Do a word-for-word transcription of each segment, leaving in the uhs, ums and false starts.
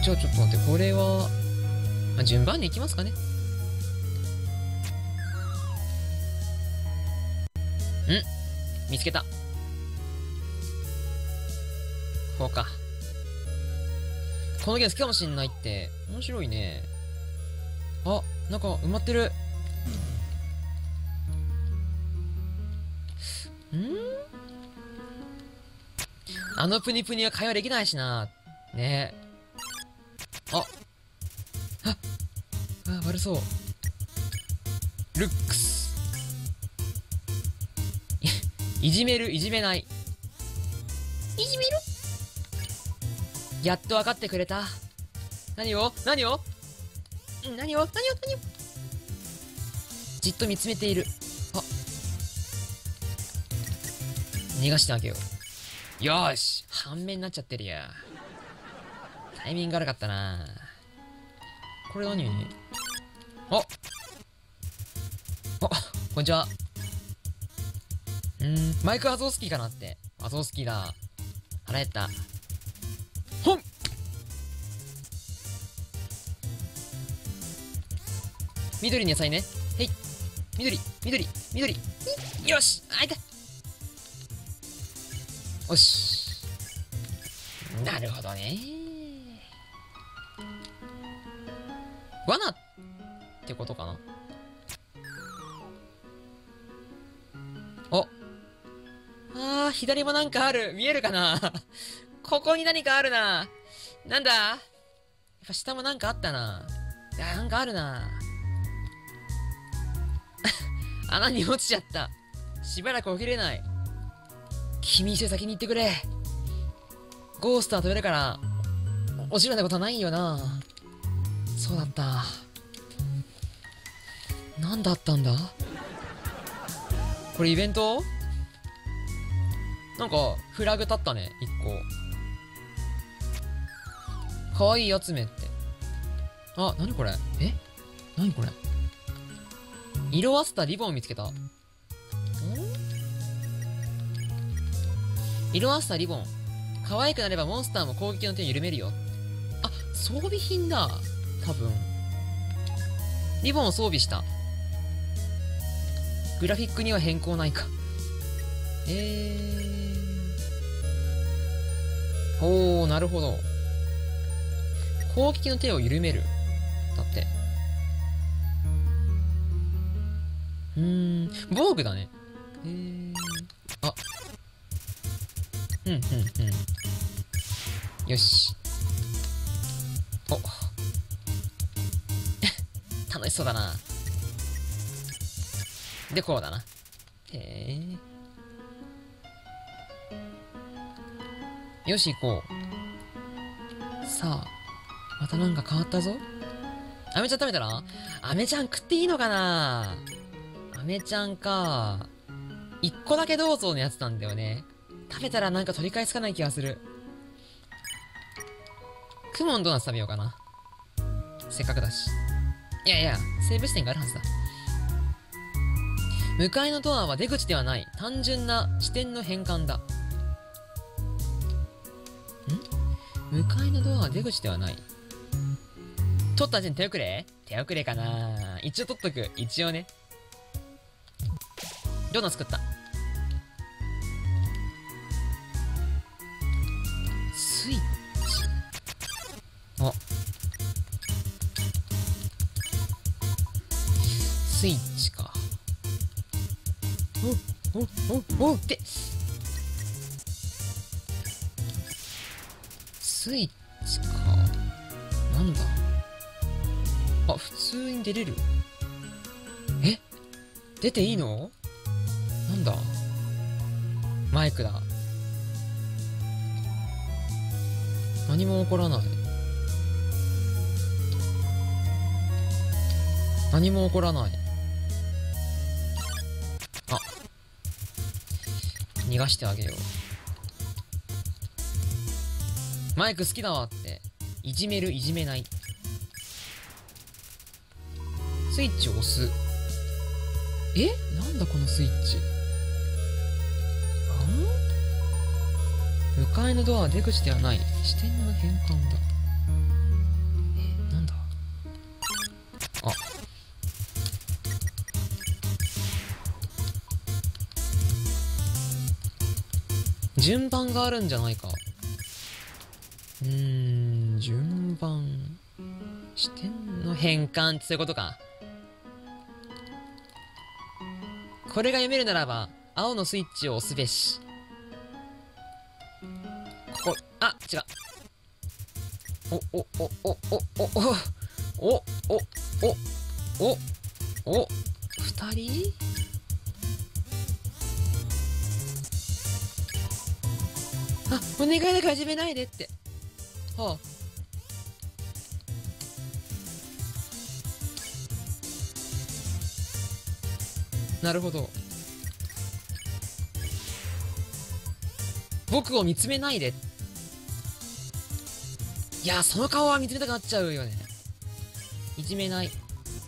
じゃあちょっと待って、これは、まあ、順番に行きますかね。ん見つけた。こうか。このゲーム好きかもしんないって。面白いね。あ、なんか埋まってる。んあのプニプニは会話できないしな。ねえ。あ。あ。あ、悪そう。ルックス。いじめる、いじめない。いじめる？やっと分かってくれた。何を何を何を何を何をじっと見つめている。あ。逃がしてあげよう。よーし。半面になっちゃってるや。タイミング悪かったな。これ何？ああ、こんにちは。うーん、マイクアゾースキーかなって。アゾースキーだ。腹減った。ほん！緑の野菜ね。へい。緑、緑、緑。よし！あ、いた！よし。なるほどね。罠ってことかな。お。あー、左もなんかある。見えるかなここに何かあるな。なんだ？やっぱ下もなんかあったな。いや、なんかあるな。穴に落ちちゃった。しばらく起きれない。君一緒に先に行ってくれ。ゴーストは飛べるから、落ちるようなことはないよな。そうだった。なんだったんだ？これイベント？なんか、フラグ立ったね、一個。かわいい集めって。あ、なにこれ？え？なにこれ？色あせたリボンを見つけた。ん？色あせたリボン。可愛くなればモンスターも攻撃の手を緩めるよ。あ、装備品だ。多分。リボンを装備した。グラフィックには変更ないか。えー。ほー、なるほど。攻撃の手を緩める。だって。うーん、防具だね。えー。あ。うん、うん、うん。よし。お。楽しそうだな。で、こうだな。へえ。よし、行こう。さあ、またなんか変わったぞ。アメちゃん食べたら？アメちゃん食っていいのかな？アメちゃんか。一個だけどうぞのやつなんだよね。食べたらなんか取り返しつかない気がする。クモンドーナツ食べようかな。せっかくだし。いやいや、セーブ視点があるはずだ。向かいのドアは出口ではない。単純な視点の変換だ。ん？向かいのドアは出口ではない。取った時に手遅れ？手遅れかな？一応取っとく。一応ね。ドーナツ作った。スイッチ。あ。スイッチか。お、お、お、おってスイッチか。なんだ。あ、普通に出れる。え？出ていいの？なんだ。マイクだ。何も起こらない。何も起こらない。あ。逃がしてあげよう。マイク好きだわって。いじめる、いじめない。スイッチを押す。え？なんだこのスイッチ。あん？向かいのドアは出口ではない。視点の変換だ。 順番があるんじゃないか。うーん、順番。視点の変換ってそういうことか。これが読めるならば、青のスイッチを押すべし。ここ、あ、違う。お、お、お、お、お、お、お、お、お、お、お、お、二人あ、お願いだから始めないでって。はあ。なるほど。僕を見つめないで。いや、その顔は見つめたくなっちゃうよね。いじめない。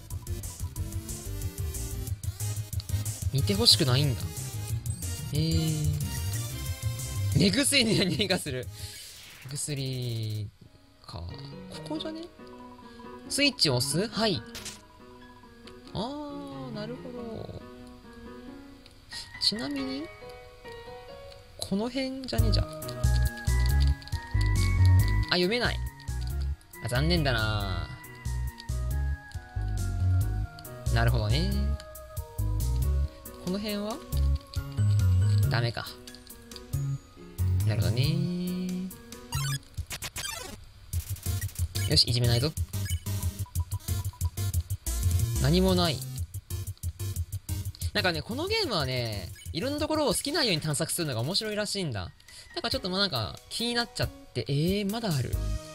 見てほしくないんだ。えー。目薬の匂いがする。目薬か。ここじゃね？スイッチを押す？はい。あー、なるほど。ちなみに、この辺じゃねえじゃん。あ、読めない。あ、残念だな。なるほどね。この辺はダメか。なるほどね。よし、いじめないぞ。何もない。なんかね、このゲームはね、いろんなところを好きなように探索するのが面白いらしいんだ。だからちょっとまあなんか気になっちゃって、えー、まだある。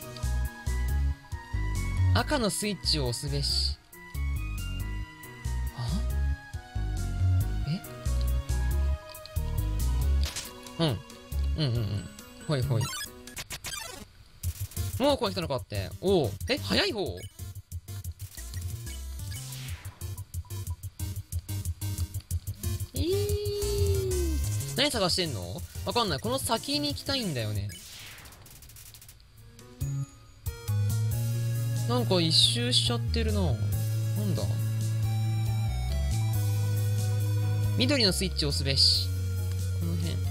赤のスイッチを押すべし。はえうん。うんうんうん。ほいほい。もうこう来たのかって。おお。え、早い方？えー。何探してんの？わかんない。この先に行きたいんだよね。なんか一周しちゃってるな。なんだ？緑のスイッチを押すべし。この辺。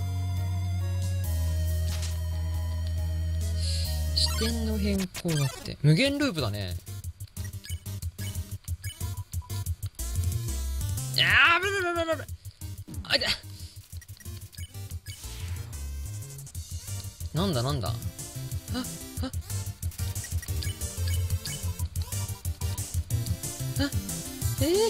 視点の変更だって。無限ループだね。あーブルブルブルブル。あいた。なんだなんだ。あ、あ、あ、えー、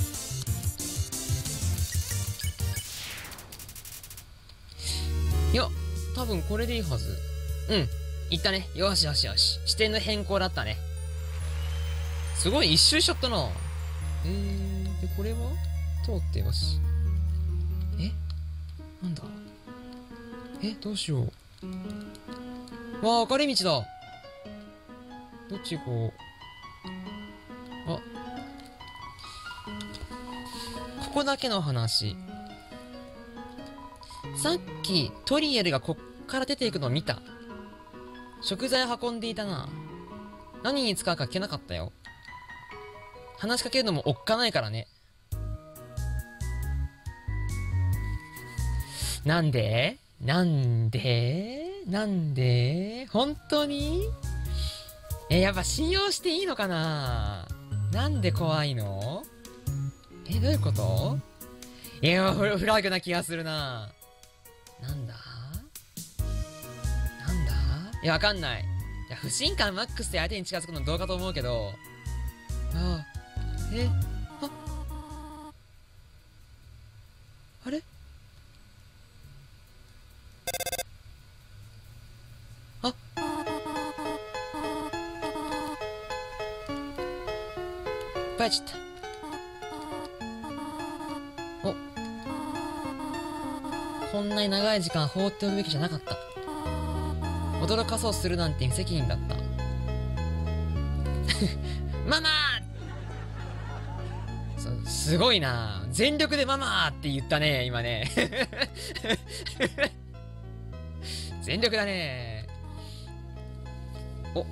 いや、多分これでいいはず。うん。いったね。よしよしよし。視点の変更だったね。すごい一周しちゃったな。えー、で、これは通ってよし。えなんだえどうしよう。わあ、分かれ道だ。どっち行こう。あ。ここだけの話。さっき、トリエルがこっから出ていくのを見た。食材を運んでいたな。何に使うか聞けなかったよ。話しかけるのもおっかないからね。なんでなんでなんで本当にえ、やっぱ信用していいのかな？なんで怖いの？え、どういうこと？いや、フラグな気がするな。なんだなんだいや、わかんない。いや、不信感マックスで相手に近づくのどうかと思うけど。ああ。えああれあバレちゃった。お。こんなに長い時間放っておくべきじゃなかった。驚かそうするなんて無責任だった。ママーすごいな。全力でママーって言ったね、今ね。全力だね。お。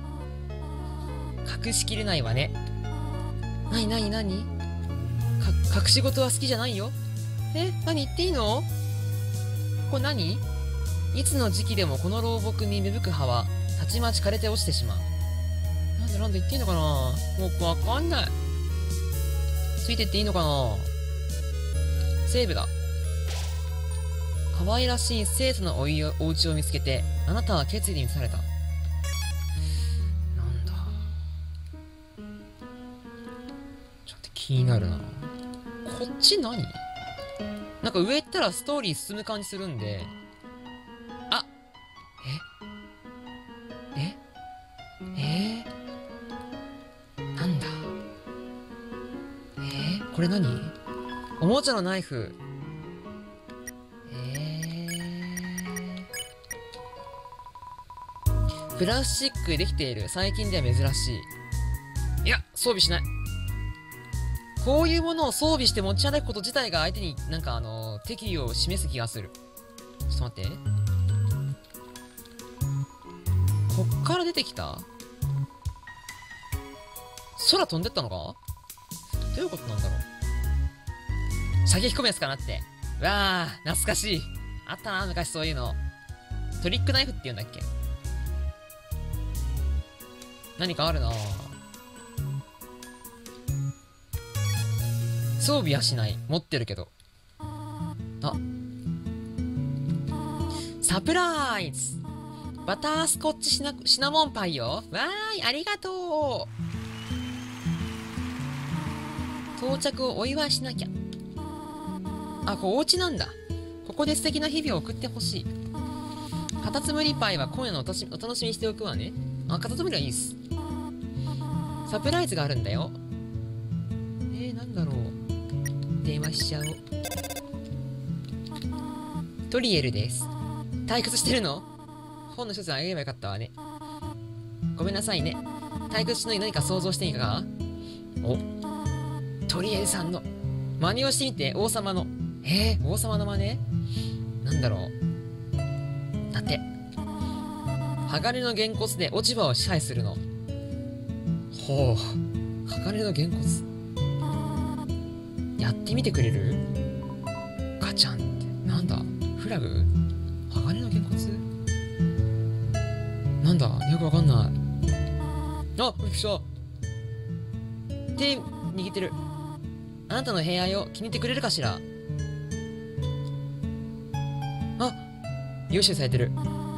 隠しきれないわね。なになになに？か、隠し事は好きじゃないよ。え、何言っていいの？これ何？ いつの時期でもこの老木に芽吹く葉はたちまち枯れて落ちてしまう。なんでなんで言っていいのかな、もうわかんない。ついてっていいのかな。セーブだ。可愛らしい生徒のおいお家を見つけて、あなたは決意に満たされた。なんだ。ちょっと気になるな。こっち何？なんか上行ったらストーリー進む感じするんで。あ、えええー、なんだ。えー、これ何？おもちゃのナイフ。プラスチックでできている。最近では珍しい。いや、装備しない。こういうものを装備して持ち歩くこと自体が相手になんかあのー、敵意を示す気がする。ちょっと待って。こっから出てきた？空飛んでったのか？どういうことなんだろう。射撃込むやつかなって。うわー、懐かしい。あったな、昔そういうの。トリックナイフって言うんだっけ？何かあるな。装備はしない。持ってるけど。あ。サプライズ！バタースコッチシナ、シナモンパイよ。わーい、ありがとう。到着をお祝いしなきゃ。あ、これお家なんだ。ここで素敵な日々を送ってほしい。カタツムリパイは今夜のお楽しみ、お楽しみにしておくわね。あ、カタツムリはいいっす。サプライズがあるんだよ。えー、なんだろう。電話しちゃおう。トリエルです。退屈してるの？本の一つあげればよかったわね。ごめんなさいね。退屈しない何か想像していいか？お、トリエルさんの真似をしてみて。王様の。えー、王様の真似？なんだろう。だって。鋼のげんこつで落ち葉を支配するの。ほう。鋼のげんこつ。やってみてくれる？ガチャンって。なんだ？フラグ？鋼のげんこつ？なんだ？よくわかんない。あ、びっくりした。手握ってる。あなたの部屋よ。気に入ってくれるかしら？あ、優秀されてる。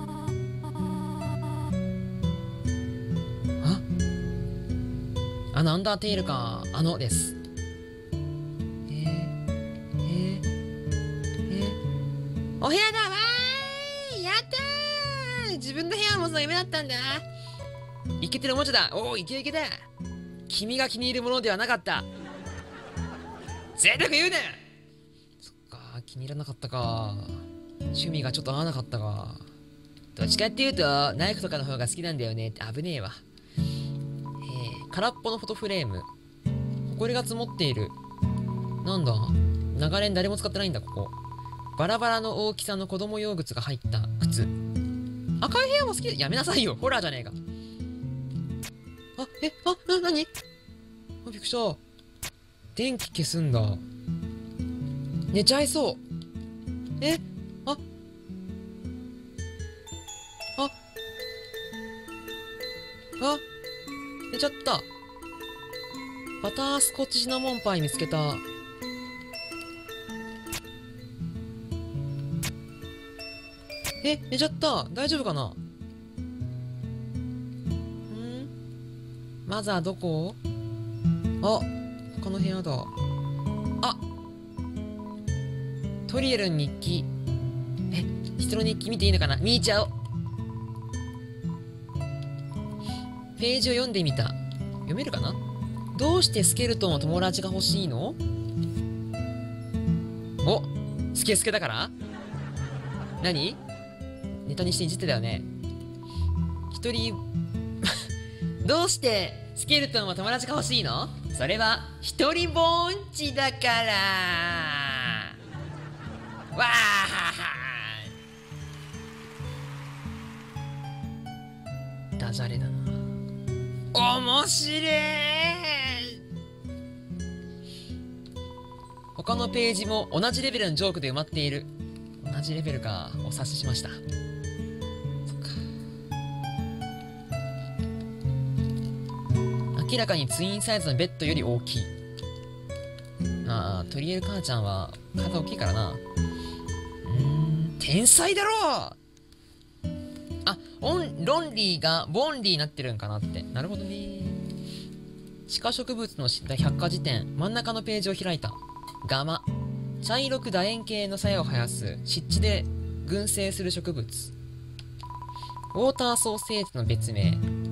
あ、あのアンダーテイルか。あのです。えー、えー、えー、お部屋だわーい。やったー。自分の部屋もその夢だったんだ。イケてるおもちゃだ。おお、イケイケだ。君が気に入るものではなかった。贅沢言うな。そっか、気に入らなかったか。趣味がちょっと合わなかったか。どっちかっていうとナイフとかの方が好きなんだよねって。危ねえわ。えー、空っぽのフォトフレーム。埃が積もっている。なんだ、長年誰も使ってないんだ。ここバラバラの大きさの子供用靴が入った靴。赤い部屋も好き。やめなさいよ、ホラーじゃねえか。あ、え、あ、な、なに？あ、びっくりした。電気消すんだ。寝ちゃいそう。え、あ、あ、あ、寝ちゃった。バタースコッチシナモンパイ見つけた。え、寝ちゃった。大丈夫かな？ん？まずはどこ？あ、他の部屋だ。あ、トリエルの日記。え、人の日記見ていいのかな？見ちゃおう。ページを読んでみた。読めるかな？どうしてスケルトンは友達が欲しいの？お、スケスケだから？何？ネタにしていじってたよね。一人どうしてスケルトンは友達が欲しいの？それは一人ぼんちだから。わー、ダジャレだな。面白い。他のページも同じレベルのジョークで埋まっている。同じレベルか。お察ししました。 明らかにツインサイズのベッドより大きい。ああ、トリエル母ちゃんは体大きいからな。うーん、天才だろ。あ、オン、ロンリーがボンリーになってるんかなって。なるほどね。地下植物の百科事典、真ん中のページを開いた。ガマ。茶色く楕円形の鞘を生やす、湿地で群生する植物。ウォーターソーセージの別名。へえ。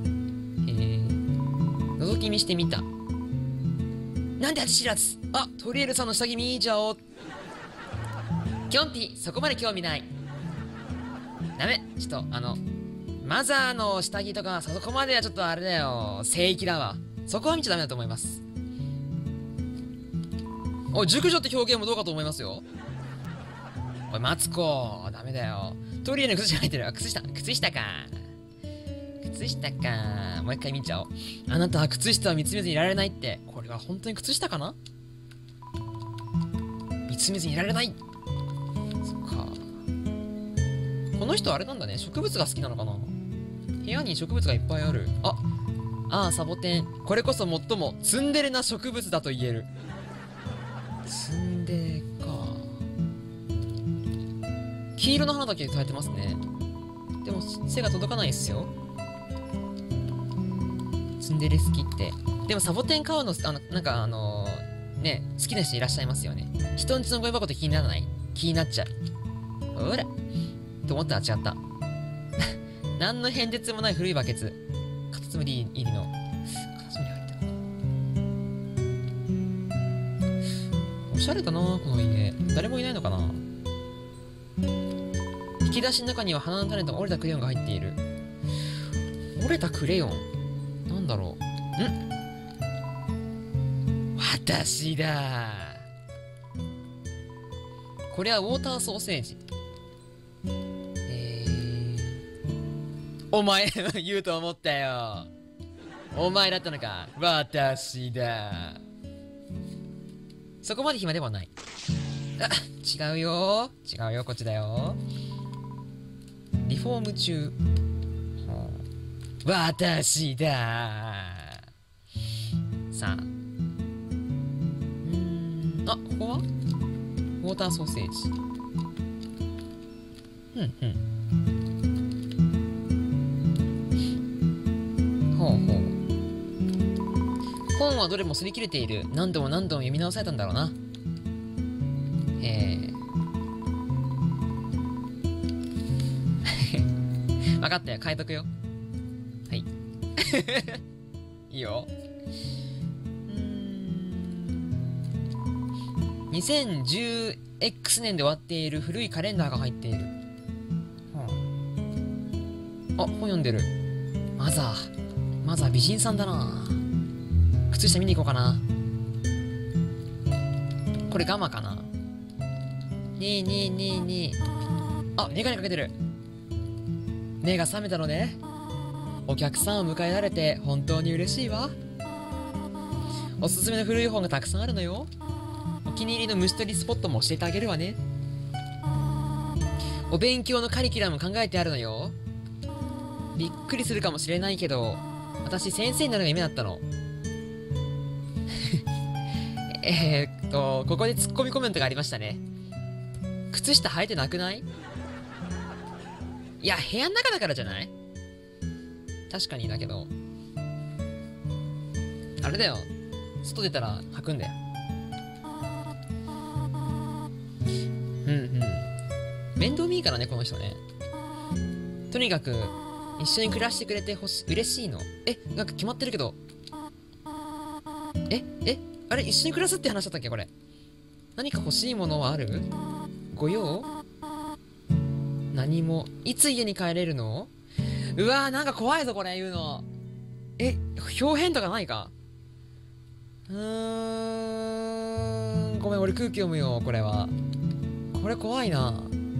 覗き見してみた。なんで味知らず。あ、トリエルさんの下着見ちゃおう。キョンピ、そこまで興味ない。ダメ。ちょっと、あの、マザーの下着とか、そこまではちょっとあれだよ。聖域だわ。そこは見ちゃダメだと思います。おい、熟女って表現もどうかと思いますよ。おい、マツコ、ダメだよ。トリエルの靴下入ってる。靴下、靴下か。靴下か。もう一回見ちゃおう。あなたは靴下を見つめずにいられないって。これは本当に靴下かな？見つめずにいられない。そっか。この人あれなんだね。植物が好きなのかな？部屋に植物がいっぱいある。あ、ああ、サボテン。これこそ最もツンデレな植物だと言える。ツンデレか。黄色の花だけ咲いてますね。でも背が届かないっすよ。ツンデレ好きって。でもサボテン買うの、あの、なんかあのー、ね、好きな人いらっしゃいますよね。人んちのゴミ箱って気にならない？気になっちゃう。ほら。と思ったら違った。何の変哲もない古いバケツ。カタツムリ入りの。カタツムリ入ってる。おしゃれだなこの家。誰もいないのかな。引き出しの中には花の種と折れたクレヨンが入っている。折れたクレヨンなんだろう。ん？私だ。これはウォーターソーセージ。えー、お前言うと思ったよ。お前だったのか。私だ。そこまで暇ではない。あ、違うよ。違うよ。こっちだよ。リフォーム中。私だ。さあ。うーん。あ、ここはウォーターソーセージ。うんうん。ほうほう。本はどれも擦り切れている。何度も何度も読み直されたんだろうな。へえ。分かったよ。変えとくよ。はい。いいよ。にせんじゅうエックス 年で終わっている古いカレンダーが入っている。はあ、あ、本読んでる。マザー。マザー美人さんだな。靴下見に行こうかな。これガマかな。ねえねえねえねえ。あ、メガネかけてる。目が覚めたのね。お客さんを迎えられて本当に嬉しいわ。おすすめの古い本がたくさんあるのよ。お気に入りの虫取りスポットも教えてあげるわね。お勉強のカリキュラム考えてあるのよ。びっくりするかもしれないけど、私先生になるのが夢だったの。えーっと、ここでツッコミコメントがありましたね。靴下履いてなくない？いや、部屋の中だからじゃない？確かにだけど。あれだよ。外出たら履くんだよ。うんうん。面倒見いいからね、この人ね。とにかく、一緒に暮らしてくれてほし、嬉しいの。え、なんか決まってるけど。え、え、あれ、一緒に暮らすって話だったっけこれ。何か欲しいものはある？ご用？何も。いつ家に帰れるの？うわー、なんか怖いぞ、これ、言うの。え、表変とかないか？うーん。ごめん、俺空気読むよ、これは。これ怖いな。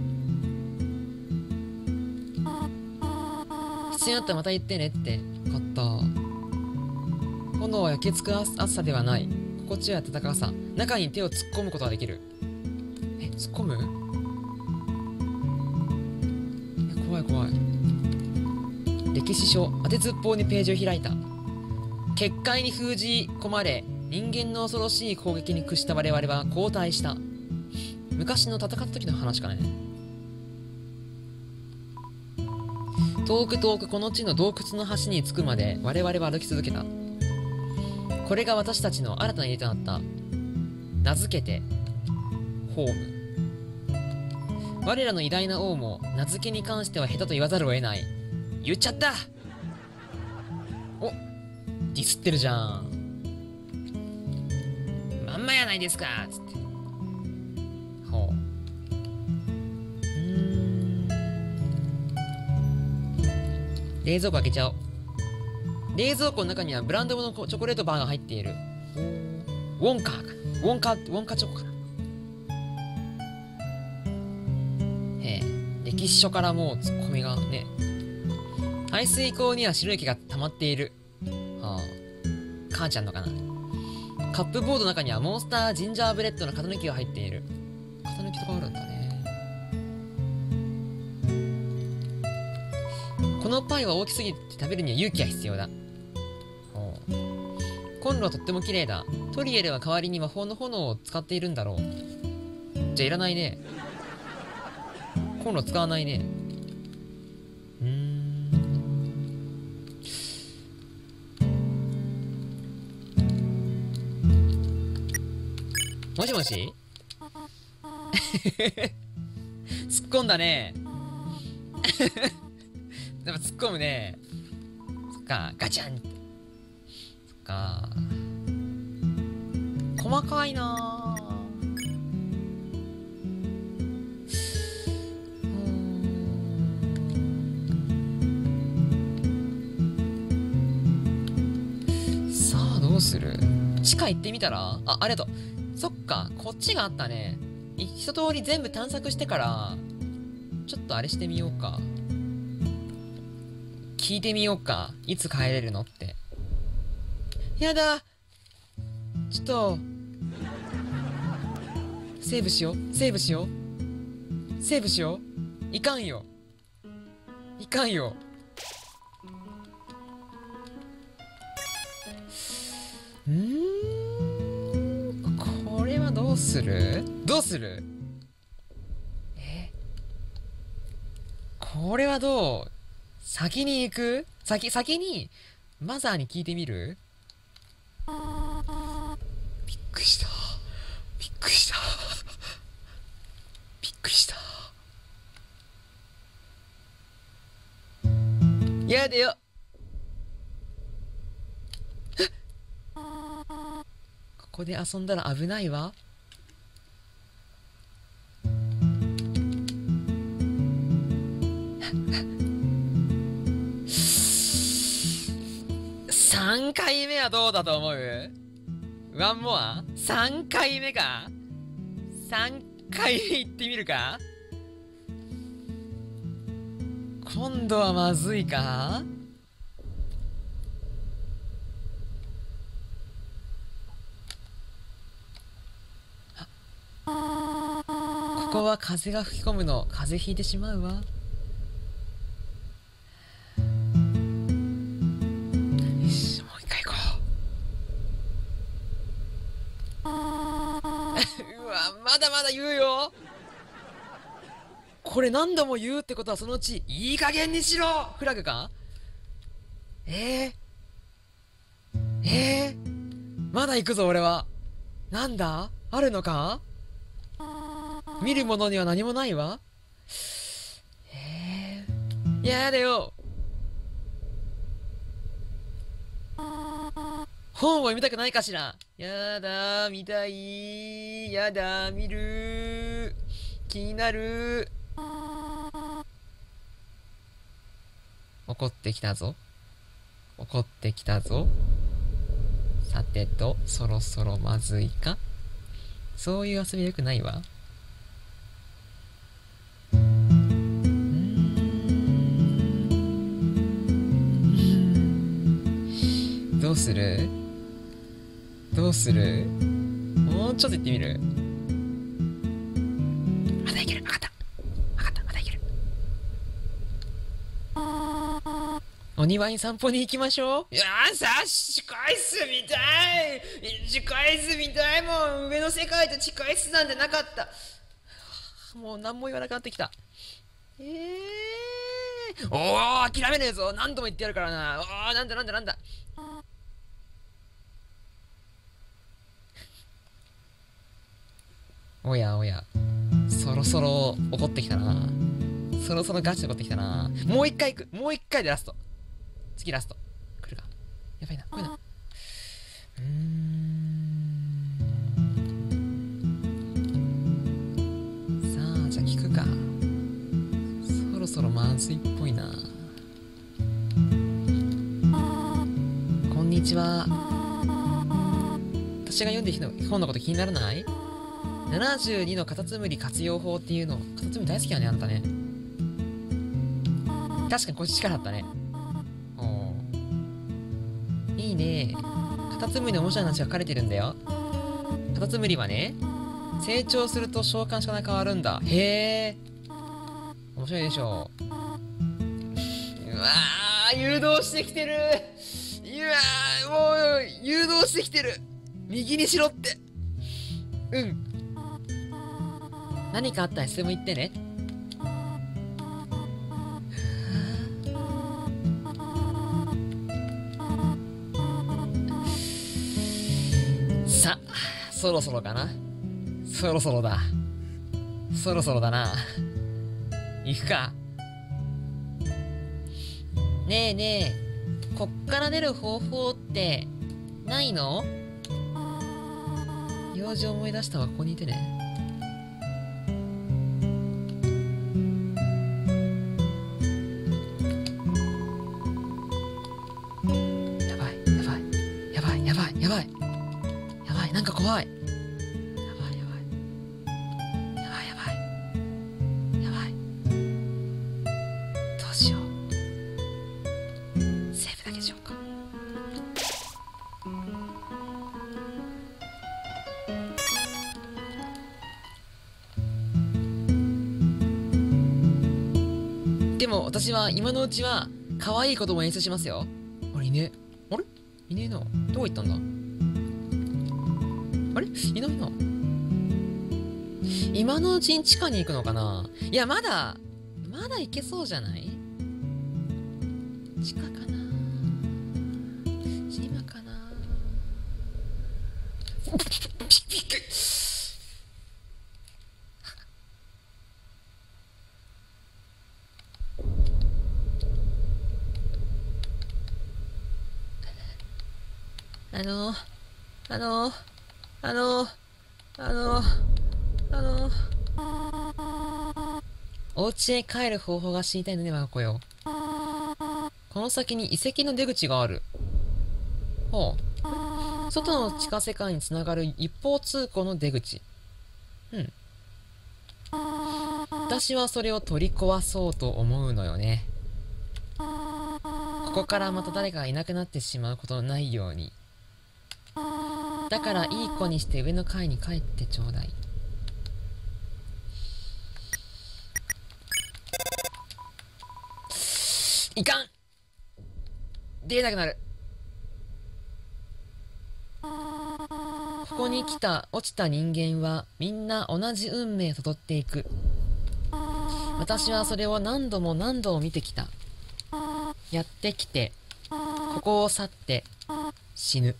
必要になったらまた言ってねって。分かった。炎は焼けつく暑さではない。心地よい暖かさ。中に手を突っ込むことができる。え、突っ込む？え、怖い怖い。歴史書。当てずっぽうにページを開いた。 結界に封じ込まれ、人間の恐ろしい攻撃に屈した我々は後退した。昔の戦った時の話かね。遠く遠くこの地の洞窟の端に着くまで我々は歩き続けた。これが私たちの新たな家となった。名付けてホーム。我らの偉大な王も名付けに関しては下手と言わざるを得ない。言っちゃった。お、ディスってるじゃん。まんまやないですかつって。ほう。うーん。冷蔵庫開けちゃおう。冷蔵庫の中にはブランドのチョコレートバーが入っている。ウォンカーか。ウォンカ、ウォンカチョコかな。ええ、歴史書からもうツッコミがね。排水口には白い毛が溜まっている。はあ、母ちゃんのかな。カップボードの中にはモンスタージンジャーブレッドの型抜きが入っている。型抜きとかあるんだね。このパイは大きすぎて食べるには勇気が必要だ。コンロはとっても綺麗だ。トリエルは代わりに魔法の炎を使っているんだろう。じゃあいらないね。コンロ使わないね。うーん。もしもし突っ込んだね。でも突っ込むね。そっか、ガチャンって。そっか。細かいなぁ。さあ、どうする？地下行ってみたら？あ、ありがとう。そっか、こっちがあったね。一通り全部探索してから、ちょっとあれしてみようか。聞いてみようか。いつ帰れるのって。やだ。ちょっと、セーブしよう。セーブしよう。セーブしよう。いかんよ。いかんよ。うーん。これはどうする？どうする？え？これはどう？先に行く？先、先に、マザーに聞いてみる？びっくりした。びっくりした。びっくりした。やでよ。ここで遊んだら危ないわ。さんかいめはどうだと思う？ワンモア ?さん 回目か ?さん 回目行ってみるか？今度はまずいか？ここは風が吹き込むの。風邪ひいてしまうわ。よし、もう一回行こう。うわ、まだまだ言うよ。これ何度も言うってことはそのうちいい加減にしろフラグか？えー、えー、まだ行くぞ俺は。なんだ？あるのか？見るものには何もないわ。えー、やだよ。本を読みたくないかしら？やだ、見たい。やだ、見る。気になる。怒ってきたぞ。怒ってきたぞ。さてと、そろそろまずいか？そういう遊びよくないわ。どうする？どうする？もうちょっと行ってみる？まだいける。わかった。わかった。まだいける。 お庭に散歩に行きましょう。いやーさ、控室見たい。控室見たいもん。上の世界と控室なんてなかった。もう何も言わなくなってきた。えー。おー、諦めねえぞ。何度も言ってやるからな。おー、なんだなんだなんだ。おやおや。そろそろ怒ってきたな。そろそろガチで怒ってきたな。もう一回行く。もう一回でラスト。次ラスト。来るか。やばいな。これな。うーん。さあ、じゃあ聞くか。そろそろまずいっぽいな。こんにちは。私が読んでる本のこと気にならない？ ななじゅうに のカタツムリ活用法っていうの。カタツムリ大好きだね、あんたね。確かにこっち力あったね。おー。いいね。カタツムリの面白い話が書かれてるんだよ。カタツムリはね、成長すると召喚仕方が変わるんだ。へえ。面白いでしょう。うわー、誘導してきてる。うわー、もう、誘導してきてる。右にしろって。うん。何かあったらいつでも言ってね。さあ、そろそろかな。そろそろだ。そろそろだな。行くか。ねえねえ、こっから出る方法ってないの？用事思い出したわ、ここにいてね。やばい、やばい、やばい、やばい、やばい。やばい、なんか怖い。やばい、やばい。やばい、やばい。やばい。どうしよう。セーブだけしようか。でも私は今のうちは可愛い子供演出しますよ。あれいねえ。あれいねえな。どこ行ったんだ。あれいないな。今のうちに地下に行くのかな。いや、まだまだ行けそうじゃない？地下かな。島かな。びっくり。あのあのあのあのあのお家へ帰る方法が知りたいので我が子よ。この先に遺跡の出口がある。ほう。外の地下世界につながる一方通行の出口。うん。私はそれを取り壊そうと思うのよね。ここからまた誰かがいなくなってしまうことのないように。だからいい子にして上の階に帰ってちょうだい。いかん。出れなくなる。ここに来た落ちた人間はみんな同じ運命をたどっていく。私はそれを何度も何度も見てきた。やってきてここを去って死ぬ。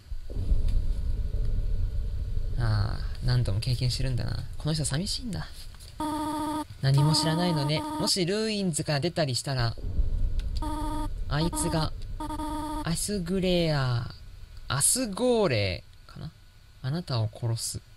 ああ、何度も経験してるんだな。この人寂しいんだ。何も知らないのね。もしルーインズから出たりしたら、あいつがアスグレアアスゴーレーかな、あなたを殺す。